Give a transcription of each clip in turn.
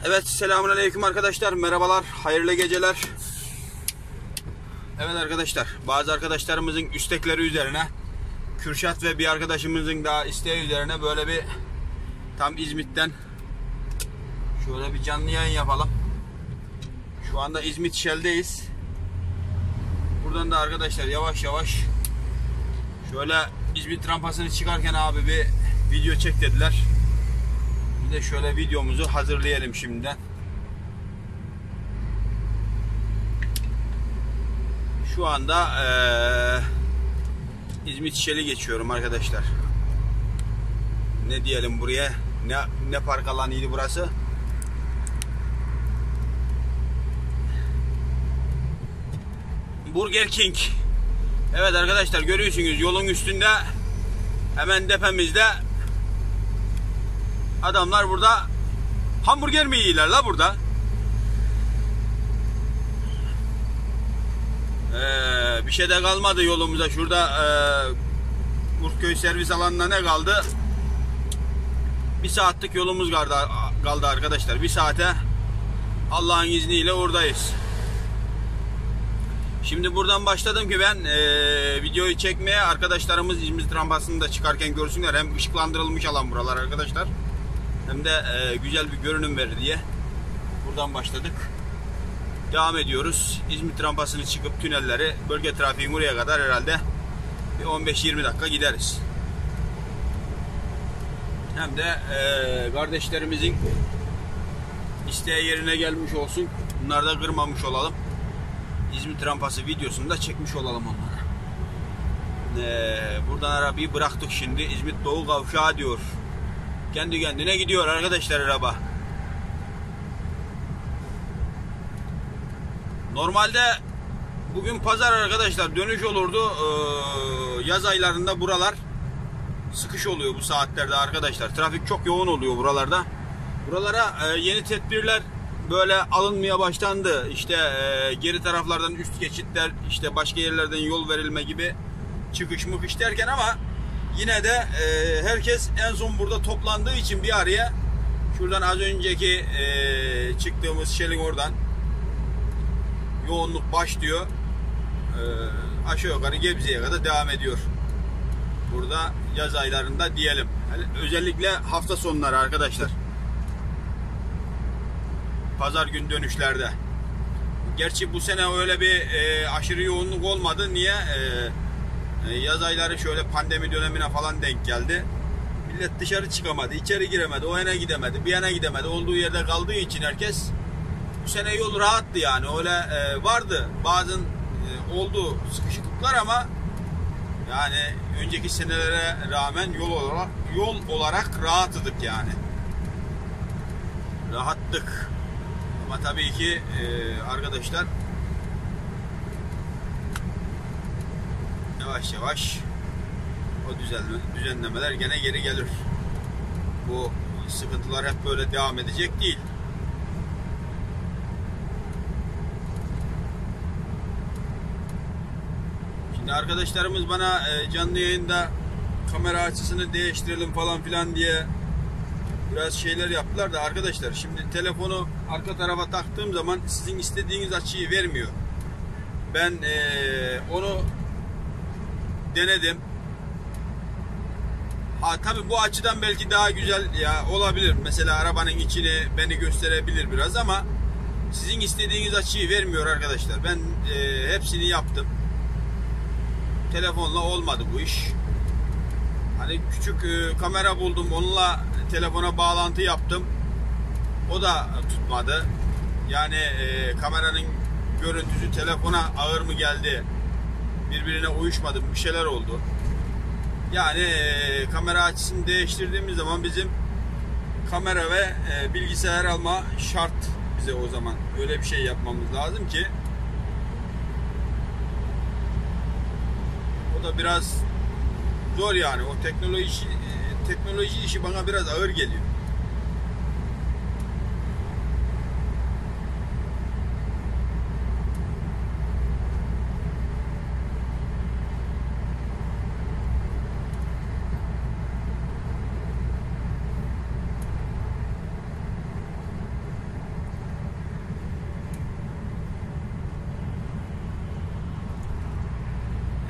Evet, selamünaleyküm arkadaşlar, merhabalar, hayırlı geceler. Evet arkadaşlar, bazı arkadaşlarımızın istekleri üzerine, Kürşat ve bir arkadaşımızın daha isteği üzerine böyle bir tam İzmit'ten şöyle bir canlı yayın yapalım. Şu anda İzmit Shell'deyiz. Buradan da arkadaşlar yavaş yavaş şöyle İzmit rampasını çıkarken abi bir video çek dediler. Bir de şöyle videomuzu hazırlayalım şimdiden. Şu anda İzmit Shell'i geçiyorum arkadaşlar. Ne diyelim buraya? Ne park alanıydı burası? Burger King. Evet arkadaşlar, görüyorsunuz yolun üstünde hemen tepemizde adamlar burada hamburger mi yiyorlar la burada? Bir şey de kalmadı yolumuza. Şurada Urtköy servis alanına ne kaldı? Bir saatlik yolumuz kaldı arkadaşlar. Bir saate Allah'ın izniyle oradayız. Şimdi buradan başladım ki ben videoyu çekmeye, arkadaşlarımız İzmit rampasını da çıkarken görsünler. Hem ışıklandırılmış alan buralar arkadaşlar, hem de güzel bir görünüm verir diye buradan başladık. Devam ediyoruz. İzmit rampasını çıkıp tünelleri, bölge trafiğin buraya kadar herhalde bir 15-20 dakika gideriz. Hem de kardeşlerimizin isteği yerine gelmiş olsun. Bunları da kırmamış olalım. İzmit rampası videosunu da çekmiş olalım onlara. Buradan arabayı bıraktık şimdi. İzmit Doğu Kavşağı diyor. Kendi kendine gidiyor arkadaşlar araba. Normalde bugün pazar arkadaşlar, dönüş olurdu. Yaz aylarında buralar sıkış oluyor bu saatlerde arkadaşlar. Trafik çok yoğun oluyor buralarda. Buralara yeni tedbirler böyle alınmaya başlandı. İşte geri taraflardan üst geçitler, işte başka yerlerden yol verilme gibi çıkış mıkış derken, ama yine de herkes en son burada toplandığı için bir araya, şuradan az önceki çıktığımız Shell'in oradan yoğunluk başlıyor. Aşağı yukarı Gebze'ye kadar devam ediyor. Burada yaz aylarında diyelim. Yani özellikle hafta sonları arkadaşlar. Pazar gün dönüşlerde. Gerçi bu sene öyle bir aşırı yoğunluk olmadı. Niye? Yaz ayları şöyle pandemi dönemine falan denk geldi. Millet dışarı çıkamadı, içeri giremedi, o yana gidemedi, bir yana gidemedi. Olduğu yerde kaldığı için herkes, bu sene yol rahattı yani. Öyle vardı bazı oldu sıkışıklıklar, ama yani önceki senelere rağmen yol olarak rahattık yani. Rahattık. Ama tabii ki arkadaşlar yavaş yavaş o düzenlemeler gene geri gelir. Bu sıkıntılar hep böyle devam edecek değil. Şimdi arkadaşlarımız bana canlı yayında kamera açısını değiştirelim falan filan diye biraz şeyler yaptılar da arkadaşlar, şimdi telefonu arka tarafa taktığım zaman sizin istediğiniz açıyı vermiyor. Ben onu denedim. Tabi bu açıdan belki daha güzel ya olabilir. Mesela arabanın içini beni gösterebilir biraz, ama sizin istediğiniz açıyı vermiyor arkadaşlar. Ben hepsini yaptım. Telefonla olmadı bu iş. Hani küçük kamera buldum, onunla telefona bağlantı yaptım. O da tutmadı. Yani kameranın görüntüsü telefona ağır mı geldi, birbirine uyuşmadı, bir şeyler oldu. Yani kamera açısını değiştirdiğimiz zaman bizim kamera ve bilgisayar alma şart bize o zaman. Öyle bir şey yapmamız lazım ki. O da biraz zor yani. O teknoloji işi bana biraz ağır geliyor.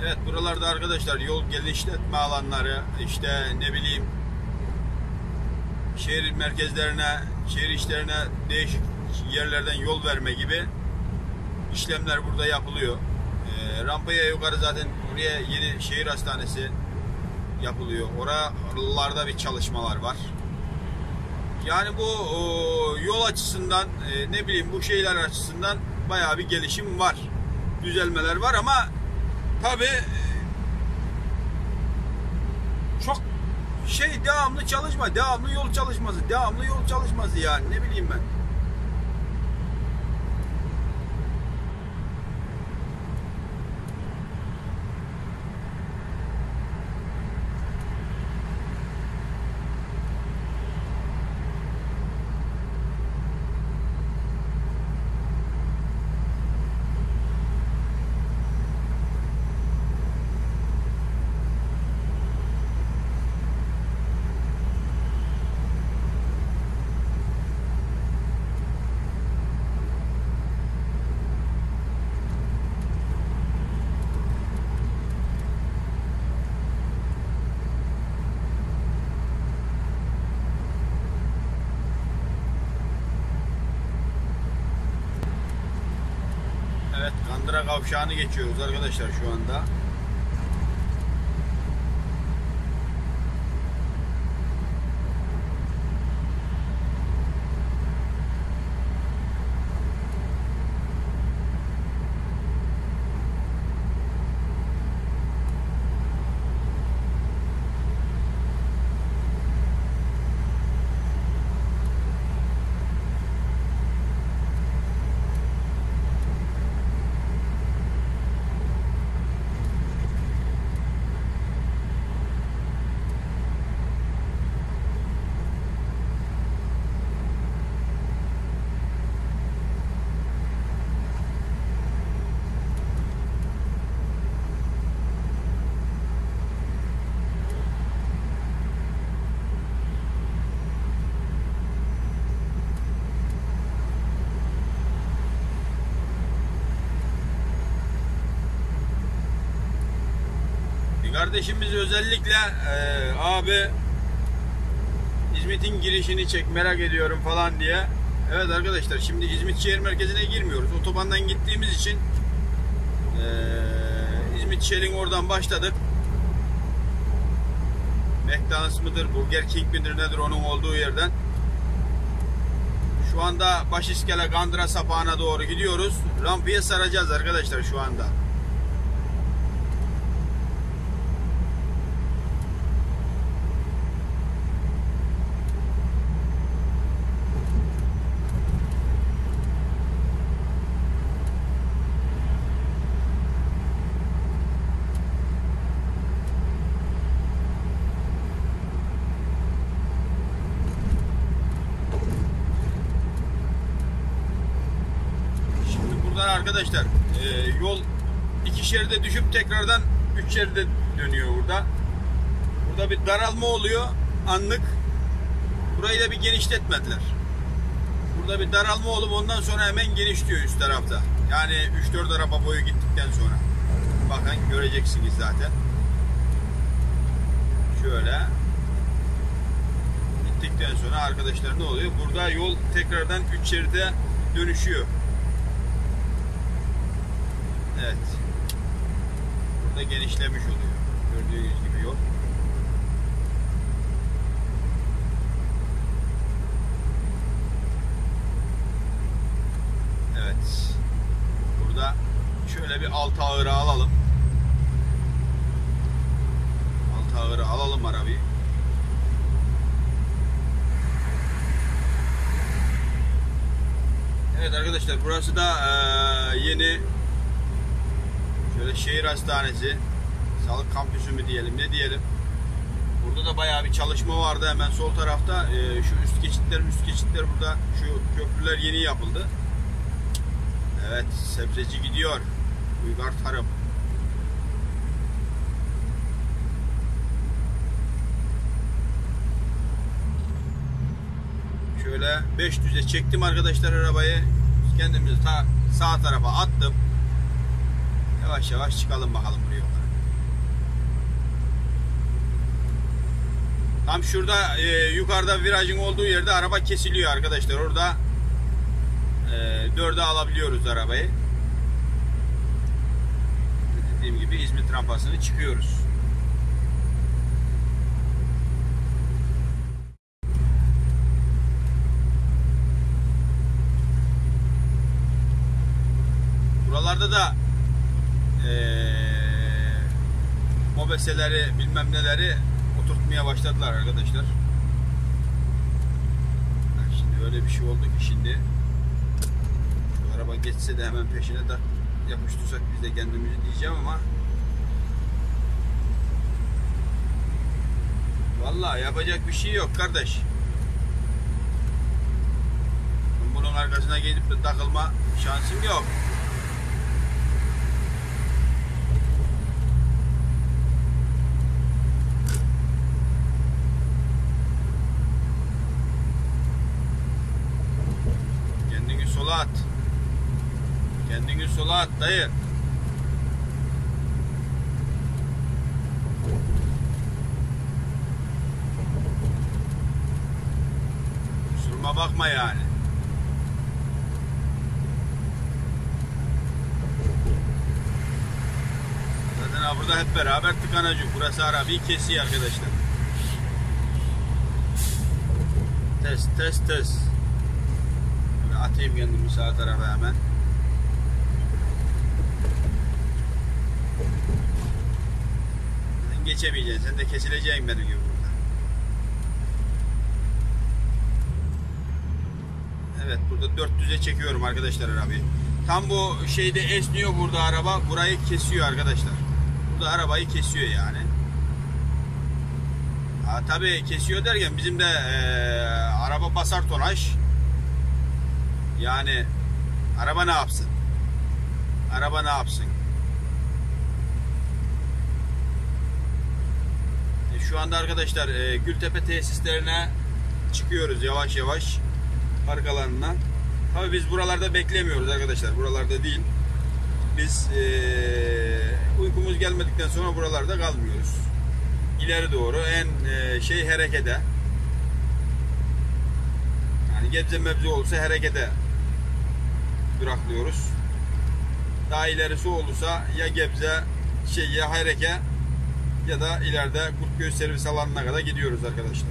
Evet, buralarda arkadaşlar yol genişletme alanları, işte ne bileyim şehir merkezlerine, şehir içlerine değişik yerlerden yol verme gibi işlemler burada yapılıyor. Rampaya yukarı zaten buraya yeni şehir hastanesi yapılıyor. Oralarda bir çalışmalar var. Yani bu yol açısından ne bileyim bu şeyler açısından bayağı bir gelişim var. Düzelmeler var ama tabi çok devamlı çalışma, devamlı yol çalışması yani ne bileyim ben. Evet, Kandıra Kavşağı'nı geçiyoruz arkadaşlar şu anda. Kardeşimiz özellikle abi İzmit'in girişini çek, merak ediyorum falan diye. Evet arkadaşlar, şimdi İzmit şehir merkezine girmiyoruz. Otobandan gittiğimiz için İzmit Shell'in oradan başladık. McDonald's mıdır, Burger King midir nedir onun olduğu yerden. Şu anda Başiskele Kandıra sapağına doğru gidiyoruz. Rampaya saracağız arkadaşlar şu anda. Arkadaşlar yol iki şeride düşüp tekrardan üç şeride dönüyor burada. Burada bir daralma oluyor anlık. Burayı da bir genişletmediler. Burada bir daralma olup ondan sonra hemen genişliyor üst tarafta. Yani 3-4 araba boyu gittikten sonra. Bakın göreceksiniz zaten. Şöyle gittikten sonra arkadaşlar ne oluyor? Burada yol tekrardan üç şeride dönüşüyor. Evet. Burada genişlemiş oluyor. Gördüğünüz gibi yol. Evet. Burada şöyle bir alt ağırı alalım. Alt ağırı alalım arabayı. Evet arkadaşlar, burası da yeni şöyle şehir hastanesi, sağlık kampüsü mü diyelim, ne diyelim. Burada da bayağı bir çalışma vardı hemen sol tarafta. Şu üst geçitler burada, şu köprüler yeni yapıldı. Evet, sebzeci gidiyor. Uygar Tarım. Şöyle 500'e çektim arkadaşlar arabayı. Kendimizi sağ tarafa attım. Yavaş yavaş çıkalım bakalım buraya. Tam şurada yukarıda virajın olduğu yerde araba kesiliyor arkadaşlar. Orada 4'e alabiliyoruz arabayı. Dediğim gibi İzmit rampasını çıkıyoruz. Buralarda da mobeseleri bilmem neleri oturtmaya başladılar arkadaşlar. Şimdi öyle bir şey oldu ki şimdi şu araba geçse de hemen peşine de yapıştırsak biz de kendimizi diyeceğim ama vallahi yapacak bir şey yok kardeş. Bunun arkasına gelip de takılma şansım yok. Kendini sola at. Kendini sola at dayı. Kusuruma bakma yani. Zaten burada hep beraber tıkanacak. Burası arabayı kesiyor arkadaşlar. Test. Böyle atayım kendimi sağ tarafa hemen. Sen geçemeyeceksin. Sen de kesileceksin benim gibi burada. Evet, burada 400'e çekiyorum arkadaşlar arabayı. Tam bu şeyde esniyor burada araba. Burayı kesiyor arkadaşlar. Burada arabayı kesiyor yani. Tabii kesiyor derken bizim de araba basar tonaj. Yani araba ne yapsın? Araba ne yapsın? Şu anda arkadaşlar Gültepe tesislerine çıkıyoruz yavaş yavaş park alanına. Tabii biz buralarda beklemiyoruz arkadaşlar. Buralarda değil. Biz uykumuz gelmedikten sonra buralarda kalmıyoruz. İleri doğru en harekete. Yani Gebze mevzu olursa harekete duraklıyoruz. Daha ilerisi olursa ya Gebze ya Hareke ya da ileride Kurtköy servis alanına kadar gidiyoruz arkadaşlar.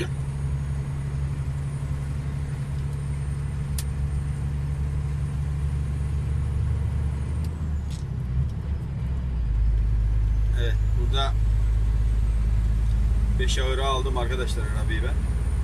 Evet, burada 5 ağıra aldım arkadaşlar arabayı ben.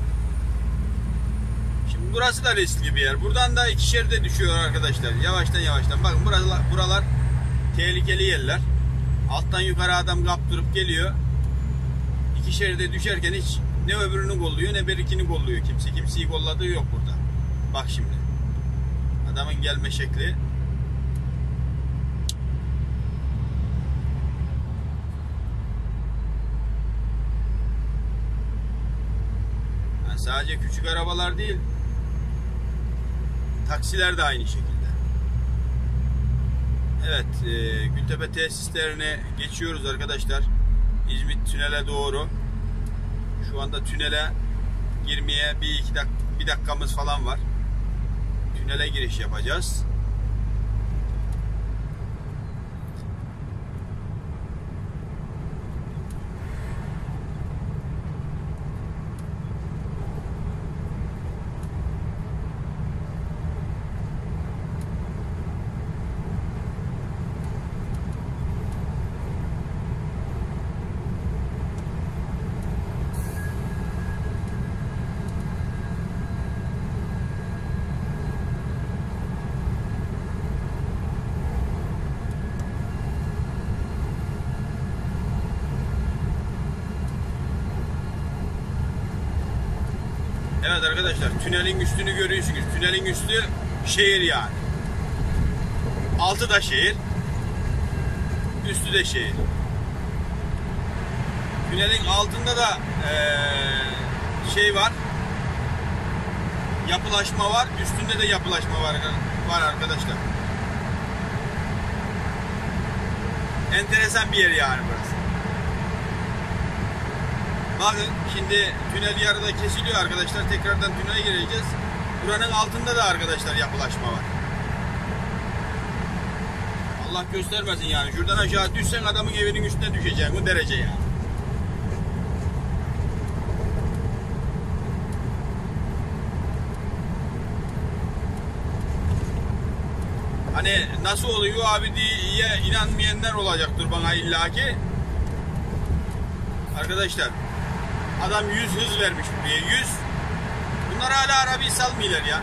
Şimdi burası da riskli bir yer. Buradan da iki şeride düşüyor arkadaşlar. Yavaştan. Bakın buralar tehlikeli yerler. Alttan yukarı adam kaptırıp geliyor. İki şeride düşerken hiç ne öbürünü kolluyor ne berikini kolluyor. Kimseyi kolladığı yok burada. Bak şimdi. Adamın gelme şekli. Yani sadece küçük arabalar değil. Taksiler de aynı şekilde. Evet, Gültepe tesislerine geçiyoruz arkadaşlar. İzmit tünele doğru. Şu anda tünele girmeye bir dakikamız falan var. Tünele giriş yapacağız. Evet arkadaşlar, tünelin üstünü görüyorsunuz. Tünelin üstü şehir yani. Altı da şehir. Üstü de şehir. Tünelin altında da var. Yapılaşma var. Üstünde de yapılaşma var arkadaşlar. Enteresan bir yer yani burası. Bakın şimdi tünel yarıda kesiliyor arkadaşlar. Tekrardan tünele gireceğiz. Buranın altında da arkadaşlar yapılaşma var. Allah göstermesin yani. Şuradan aşağı düşsen adamın evinin üstüne düşeceksin. O derece yani. Hani nasıl oluyor abi diye inanmayanlar olacaktır bana illaki. Arkadaşlar adam 100 hız vermiş buraya, 100. Bunlar hala arabayı salmıyorlar ya.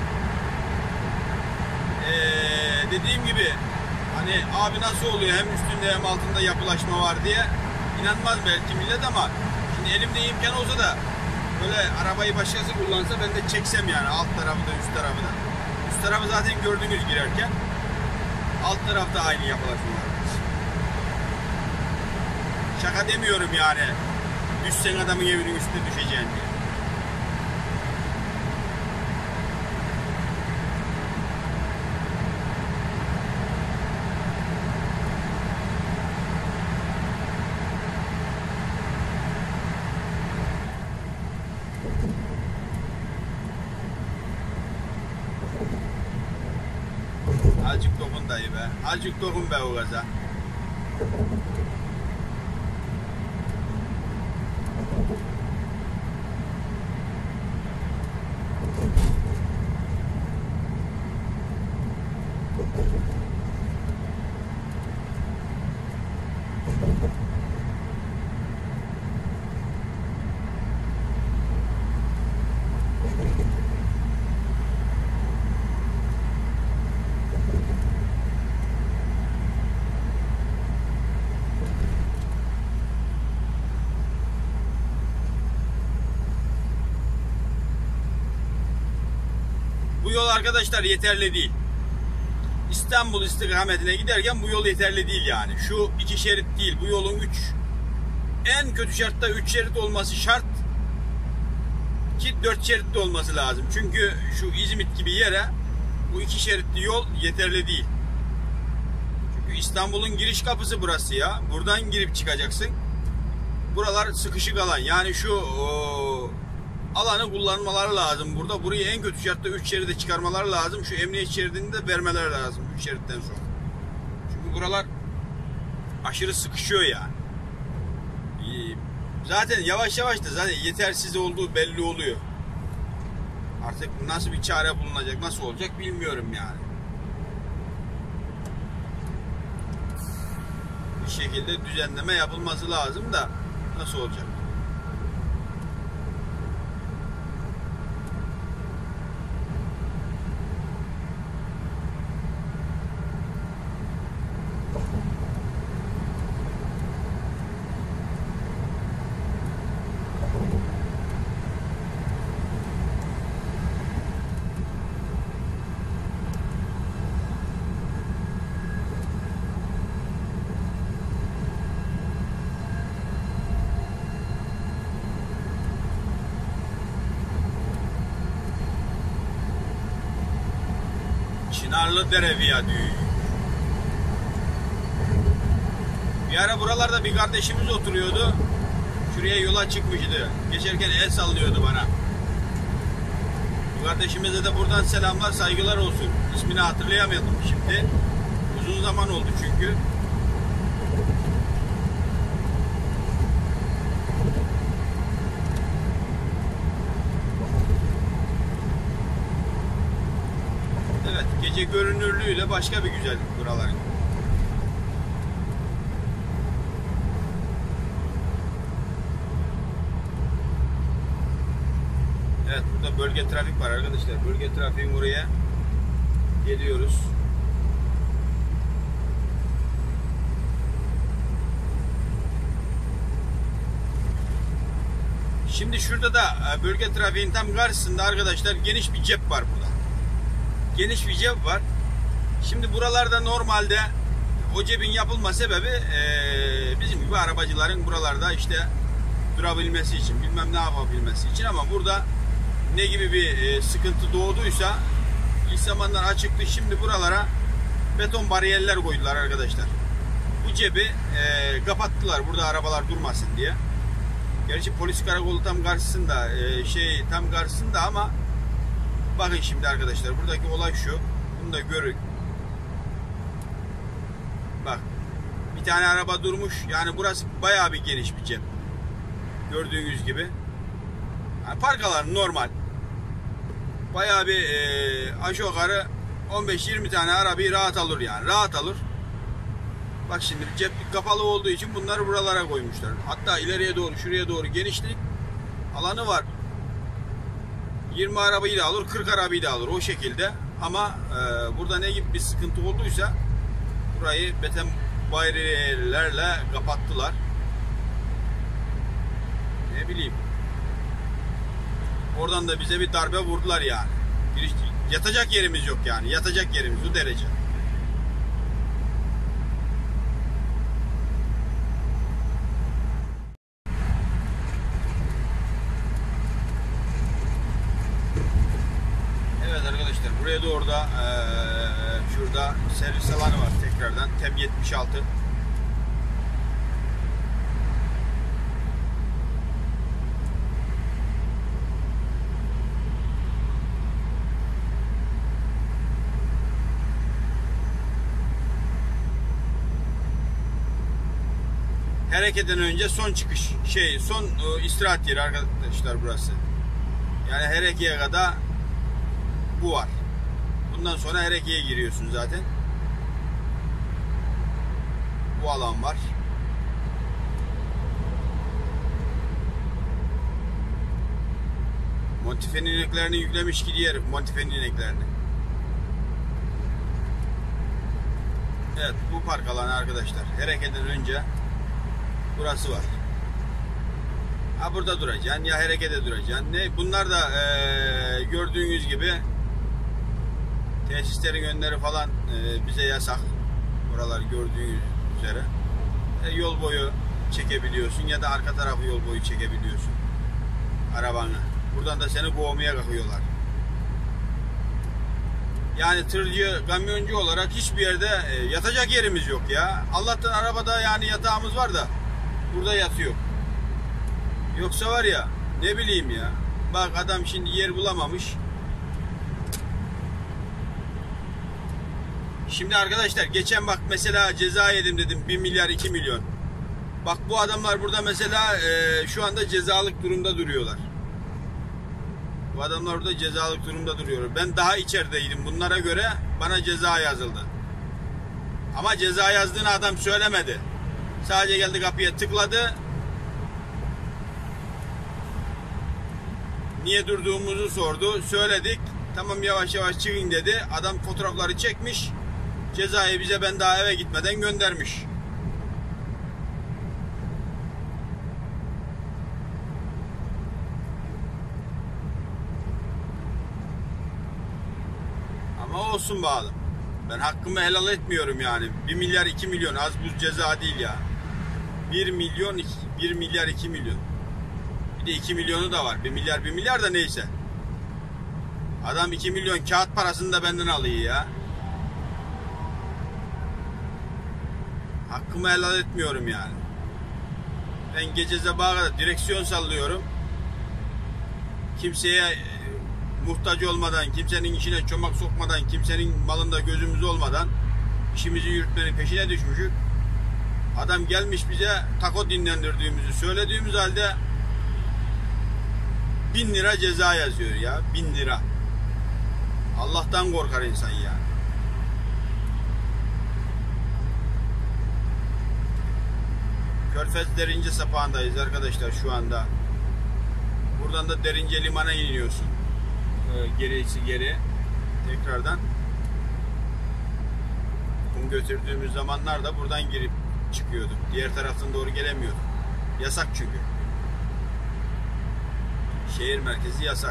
Dediğim gibi hani abi nasıl oluyor hem üstünde hem altında yapılaşma var diye inanmaz belki millet, ama şimdi elimde imkan olsa da böyle arabayı başkası kullansa ben de çeksem yani, alt tarafı da üst tarafı da. Üst tarafı zaten gördünüz girerken. Alt tarafta aynı yapılaşma var. Şaka demiyorum yani. Düşsen adamın evinin üstüne düşeceğin diye. Azıcık dokun dayı be. Azıcık dokun be o gaza. Bu yol arkadaşlar yeterli değil. İstanbul istikametine giderken bu yol yeterli değil yani. Şu 2 şerit değil, bu yolun 3. En kötü şartta 3 şerit olması şart ki 4 şeritli olması lazım. Çünkü şu İzmit gibi yere bu 2 şeritli yol yeterli değil. Çünkü İstanbul'un giriş kapısı burası ya. Buradan girip çıkacaksın. Buralar sıkışık alan. Yani şu alanı kullanmaları lazım burada. Burayı en kötü şartta 3 şeride çıkarmaları lazım. Şu emniyet şeridini de vermeleri lazım 3 şeritten sonra. Çünkü buralar aşırı sıkışıyor yani. Zaten yavaş yavaş da zaten yetersiz olduğu belli oluyor. Artık nasıl bir çare bulunacak, nasıl olacak bilmiyorum yani. Bir şekilde düzenleme yapılması lazım da nasıl olacak? Çınarlıdere Viyadüğü. Bir ara buralarda bir kardeşimiz oturuyordu. Şuraya yola çıkmıştı. Geçerken el sallıyordu bana. Bu kardeşimize de buradan selamlar, saygılar olsun. İsmini hatırlayamadım şimdi. Uzun zaman oldu çünkü. Evet, gece görünürlüğüyle başka bir güzellik buraların. Evet, burada bölge trafik var arkadaşlar. Bölge trafiğin oraya geliyoruz. Şimdi şurada da bölge trafiğin tam karşısında arkadaşlar geniş bir cep var burada. Geniş bir cep var. Şimdi buralarda normalde o cebin yapılma sebebi bizim gibi arabacıların buralarda işte durabilmesi için, bilmem ne yapabilmesi için, ama burada ne gibi bir sıkıntı doğduysa ilk zamanlar açıktı, şimdi buralara beton bariyerler koydular arkadaşlar. Bu cebi kapattılar burada arabalar durmasın diye. Gerçi polis karakolu tam karşısında, tam karşısında ama bakın şimdi arkadaşlar, buradaki olay şu. Bunu da görün. Bak, bir tane araba durmuş. Yani burası bayağı bir geniş bir cep. Gördüğünüz gibi. Yani park alanı normal. Bayağı bir aşağı yukarı 15-20 tane arabayı rahat alır yani. Rahat alır. Bak şimdi ceplik kapalı olduğu için bunları buralara koymuşlar. Hatta ileriye doğru, şuraya doğru genişlik alanı var. 20 arabayı da alır, 40 arabayı da alır o şekilde. Ama burada ne gibi bir sıkıntı olduysa burayı beton bariyerlerle kapattılar. Ne bileyim. Oradan da bize bir darbe vurdular yani. Yatacak yerimiz yok yani. Yatacak yerimiz o derece. Evet arkadaşlar, buraya doğru da şurada servis alanı var tekrardan. TEM 76. Hareketten önce son çıkış son istirahat yeri arkadaşlar burası. Yani Hereke'ye kadar bu var. Bundan sonra Hereke'ye giriyorsun zaten. Bu alan var. Montifen ineklerini yüklemiş gidiyor herif, Montifen ineklerini. Evet, bu park alanı arkadaşlar. Hereke'den önce burası var. Ha, burada duracaksın ya Hereke'de duracaksın. Bunlar da gördüğünüz gibi tesislerin önleri falan bize yasak. Buralar gördüğünüz üzere. Yol boyu çekebiliyorsun ya da arka tarafı yol boyu çekebiliyorsun arabanı. Buradan da seni boğmaya kalkıyorlar. Yani tırcı, kamyoncu olarak hiçbir yerde yatacak yerimiz yok ya. Allah'tan arabada yani yatağımız var da burada yatıyor. Yoksa var ya, ne bileyim ya. Bak adam şimdi yer bulamamış. Şimdi arkadaşlar geçen bak mesela ceza yedim dedim 1 milyar 2 milyon. Bak bu adamlar burada mesela şu anda cezalık durumda duruyorlar. Bu adamlar burada cezalık durumda duruyor. Ben daha içerideydim. Bunlara göre bana ceza yazıldı. Ama ceza yazdığını adam söylemedi. Sadece geldi kapıya tıkladı. Niye durduğumuzu sordu. Söyledik. Tamam yavaş yavaş çıkın dedi. Adam fotoğrafları çekmiş. Cezayı bize ben daha eve gitmeden göndermiş. Ama olsun bağlı. Ben hakkımı helal etmiyorum yani. 1 milyar 2 milyon az buz ceza değil ya. 1 milyar 2 milyon. Bir de 2 milyonu da var. 1 milyar da neyse. Adam 2 milyon kağıt parasını da benden alıyor ya. Hakkımı helal etmiyorum yani. Ben gece sabaha kadar direksiyon sallıyorum. Kimseye muhtaç olmadan, kimsenin içine çomak sokmadan, kimsenin malında gözümüz olmadan işimizi yürütmenin peşine düşmüşük. Adam gelmiş bize tako dinlendirdiğimizi söylediğimiz halde 1000 lira ceza yazıyor ya. 1000 lira. Allah'tan korkar insan ya. Körfez Derince sapağındayız arkadaşlar şu anda. Buradan da Derince limana iniyorsun. Gerisi geri. Tekrardan. Kum götürdüğümüz zamanlarda buradan girip çıkıyorduk. Diğer taraftan doğru gelemiyorduk. Yasak çünkü. Şehir merkezi yasak.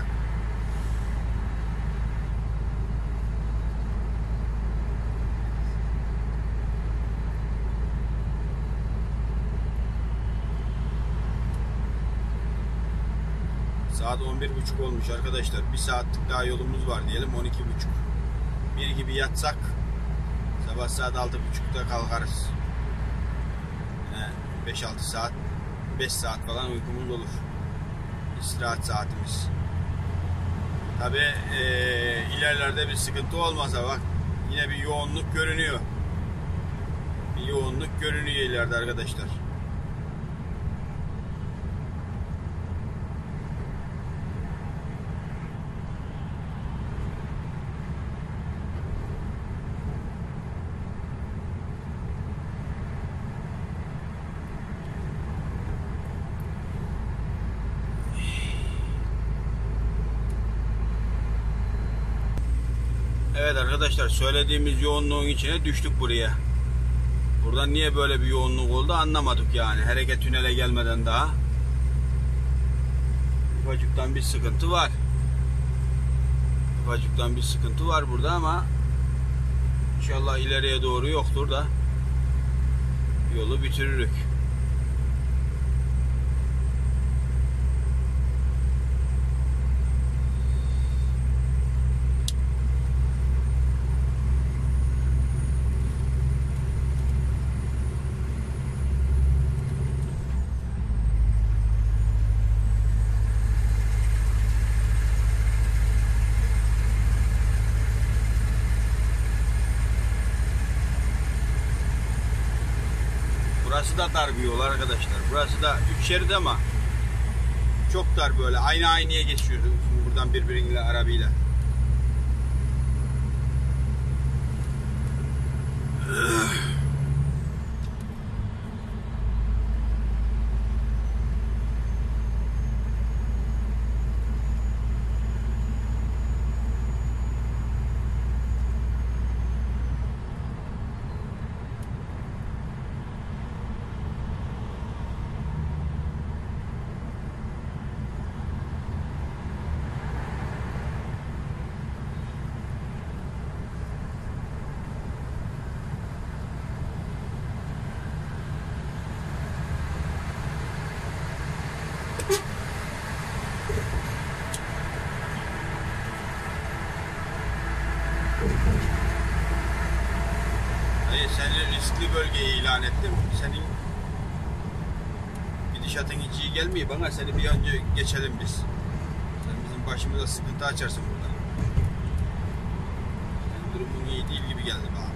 Saat 11.30 olmuş arkadaşlar. 1 saatlik daha yolumuz var diyelim. 12.30. 1 gibi yatsak sabah saat 6.30'da kalkarız. 5-6 saat 5 saat falan uykumuz olur. İstirahat saatimiz. Tabi ilerlerde bir sıkıntı olmasa bak yine bir yoğunluk görünüyor. Bir yoğunluk görünüyor ileride arkadaşlar. Evet arkadaşlar, söylediğimiz yoğunluğun içine düştük buraya. Buradan niye böyle bir yoğunluk oldu anlamadık yani. Hareket tünele gelmeden daha. Ufacıktan bir sıkıntı var. Ufacıktan bir sıkıntı var burada ama inşallah ileriye doğru yoktur da yolu bitiririk. Burası da dar bir yol arkadaşlar. Burası da 3 şerit ama çok dar böyle. Aynıya geçiyoruz buradan birbiriyle arabayla. Seni riskli bölgeye ilan ettim. Senin gidişatın hiç iyi gelmiyor bana. Seni bir önce geçelim biz. Sen bizim başımıza sıkıntı açarsın burada. Senin durumun iyi değil gibi geldi bana.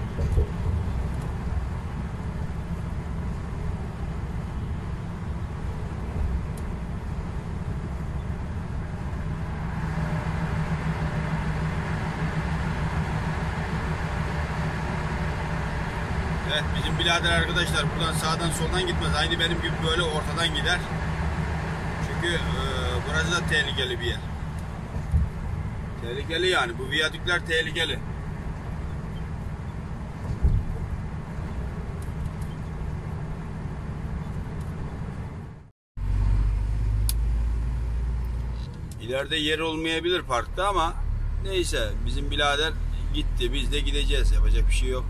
Evet, bizim birader arkadaşlar buradan sağdan soldan gitmez. Aynı benim gibi böyle ortadan gider. Çünkü burası da tehlikeli bir yer. Tehlikeli yani. Bu viyadükler tehlikeli. İleride yer olmayabilir parkta ama neyse, bizim birader gitti. Biz de gideceğiz. Yapacak bir şey yok.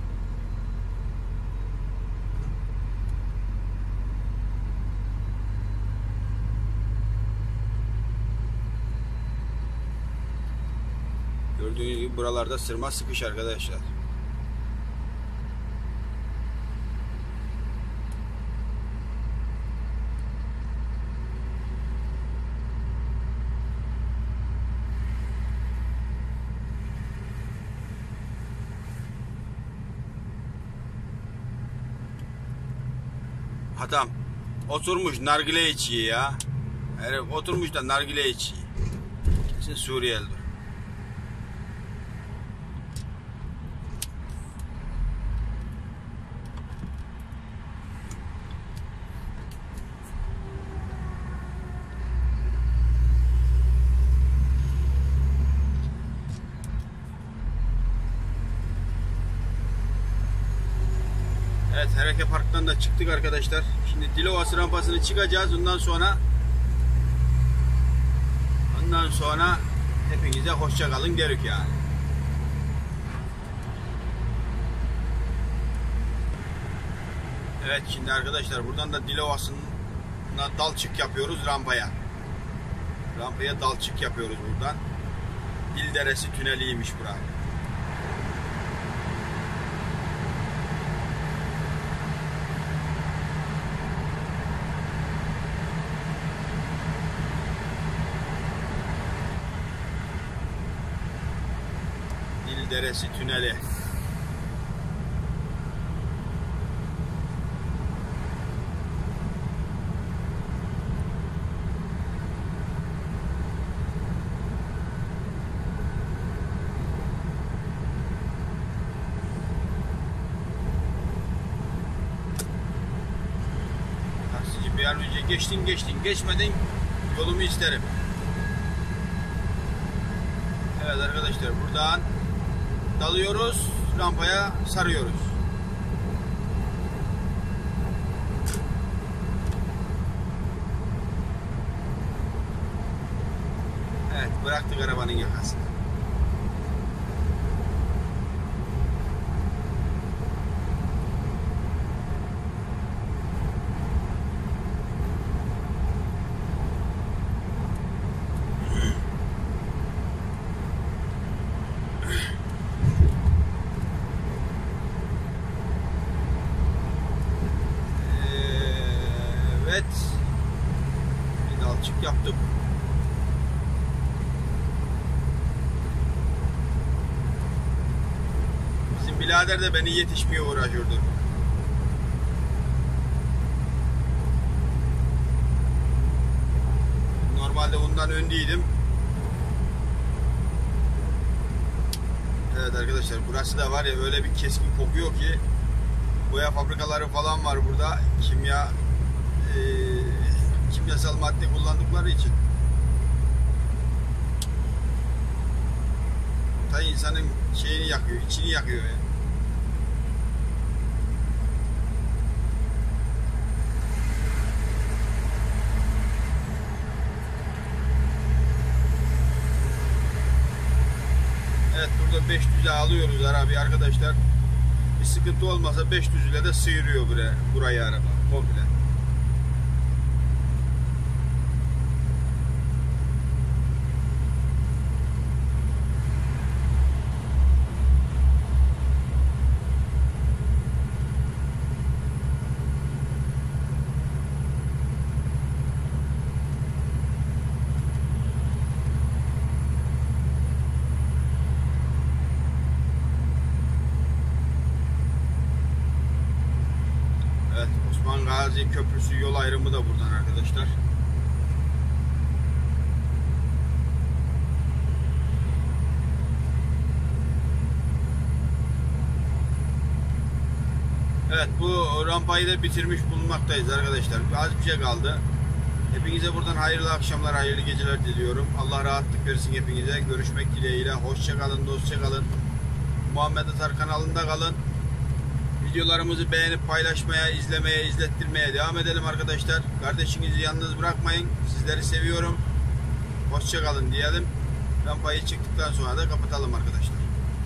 Gördüğünüz gibi buralarda sırma sıkış arkadaşlar. Adam oturmuş nargile içiyor ya. Herif oturmuş da nargile içiyor. Kesin Suriyelidir. Evet, Hereke Park'tan da çıktık arkadaşlar. Şimdi Dilovası rampasını çıkacağız. Ondan sonra hepinize hoşça kalın derik yani. Evet, şimdi arkadaşlar buradan da Dilovası'na dalçık yapıyoruz rampaya. Rampaya dalçık yapıyoruz buradan. Dilderesi tüneliymiş burası. Nil Deresi tüneli. Taksici bir an önce geçtin geçmedin yolumu isterim. Evet arkadaşlar, buradan dalıyoruz, rampaya sarıyoruz. Evet, bıraktık arabanın yakasını. Evet, bir dalçık yaptık. Bizim birader de beni yetişmeye uğraşıyordu. Normalde bundan öndeydim. Evet arkadaşlar, burası da var ya, öyle bir keskin kokuyor ki, boya fabrikaları falan var burada, kimyasal madde kullandıkları için. Ta insanın şeyini yakıyor, içini yakıyor ya. Evet, burada 500'e alıyoruz arabayı arkadaşlar. Bir sıkıntı olmasa 500'üyle de sıyırıyor burayı araba komple. Evet, Osman Gazi Köprüsü yol ayrımı da buradan arkadaşlar. Evet, bu rampayı da bitirmiş bulunmaktayız arkadaşlar. Az bir şey kaldı. Hepinize buradan hayırlı akşamlar, hayırlı geceler diliyorum. Allah rahatlık versin hepinize. Görüşmek dileğiyle. Hoşça kalın, dostça kalın. Muhammed Atar kanalında kalın. Videolarımızı beğenip paylaşmaya, izlemeye, izlettirmeye devam edelim arkadaşlar. Kardeşinizi yalnız bırakmayın. Sizleri seviyorum. Hoşça kalın diyelim. Rampayı çıktıktan sonra da kapatalım arkadaşlar.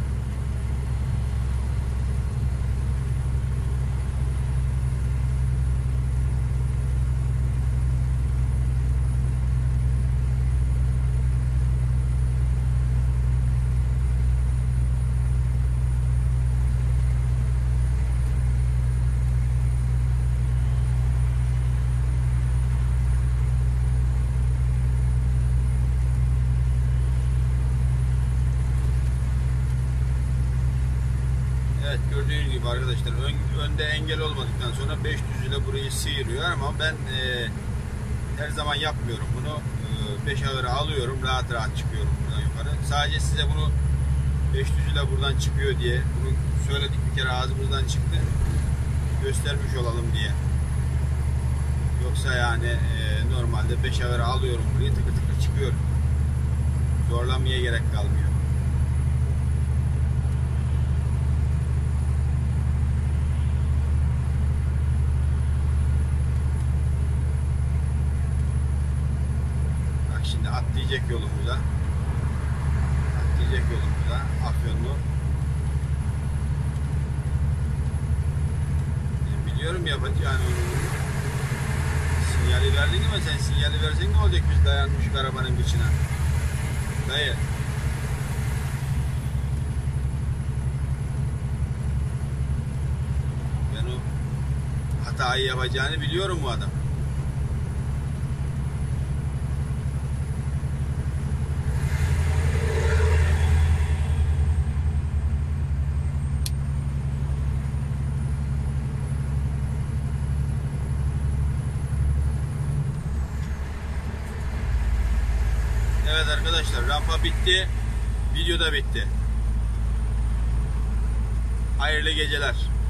Evet, gördüğünüz gibi arkadaşlar, önde engel olmadıktan sonra 500 ile burayı sıyırıyor ama ben her zaman yapmıyorum bunu. 5 ağırı alıyorum, rahat rahat çıkıyorum buradan yukarı. Sadece size bunu 500 ile buradan çıkıyor diye bunu söyledik, bir kere ağzımızdan çıktı, göstermiş olalım diye. Yoksa yani normalde 5 ağırı alıyorum, burayı tıkır tıkır çıkıyorum. Zorlamaya gerek kalmıyor. Şimdi atlayacak yolumuza. Afyonlu. Ben biliyorum yapacağını. Sinyali verdin ama sen sinyali versen ne olacak, biz dayanmış arabanın içine. Dayı. Ben o hatayı yapacağını biliyorum bu adam. arkadaşlar. Rampa bitti. Video da bitti. Hayırlı geceler.